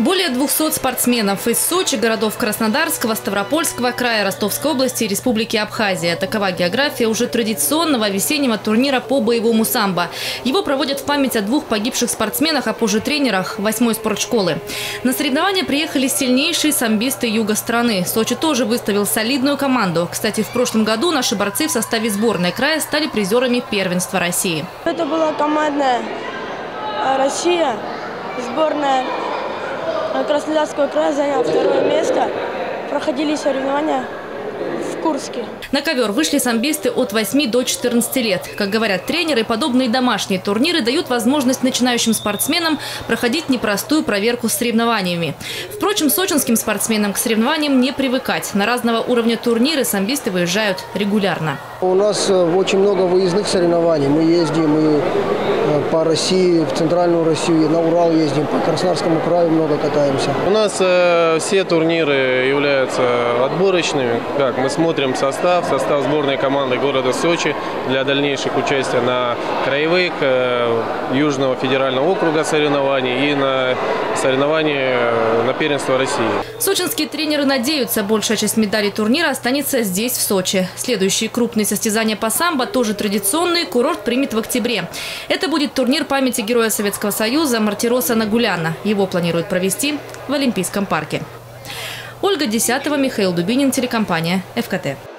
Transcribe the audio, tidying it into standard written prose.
Более 200 спортсменов из Сочи, городов Краснодарского, Ставропольского края, Ростовской области и Республики Абхазия. Такова география уже традиционного весеннего турнира по боевому самбо. Его проводят в память о двух погибших спортсменах, а позже тренерах 8-й спортшколы. На соревнования приехали сильнейшие самбисты юга страны. Сочи тоже выставил солидную команду. Кстати, в прошлом году наши борцы в составе сборной края стали призерами первенства России. Это была командная Россия, сборная Краснодарского края заняла второе место. Проходили соревнования в Курске. На ковер вышли самбисты от 8 до 14 лет. Как говорят тренеры, подобные домашние турниры дают возможность начинающим спортсменам проходить непростую проверку с соревнованиями. Впрочем, сочинским спортсменам к соревнованиям не привыкать. На разного уровня турниры самбисты выезжают регулярно. У нас очень много выездных соревнований. Мы ездим и по России, в центральную Россию, на Урал ездим, по Краснодарскому краю много катаемся. У нас все турниры являются отборочными. Как мы смотрим состав сборной команды города Сочи для дальнейших участия на краевых Южного федерального округа соревнований и на соревнования на первенство России. Сочинские тренеры надеются, большая часть медалей турнира останется здесь, в Сочи. Следующие крупные состязания по самбо, тоже традиционные, курорт примет в октябре. Это будет турнир памяти Героя Советского Союза Мартироса Нагуляна. Его планируют провести в Олимпийском парке. Ольга Десятова, Михаил Дубинин, телекомпания ФКТ.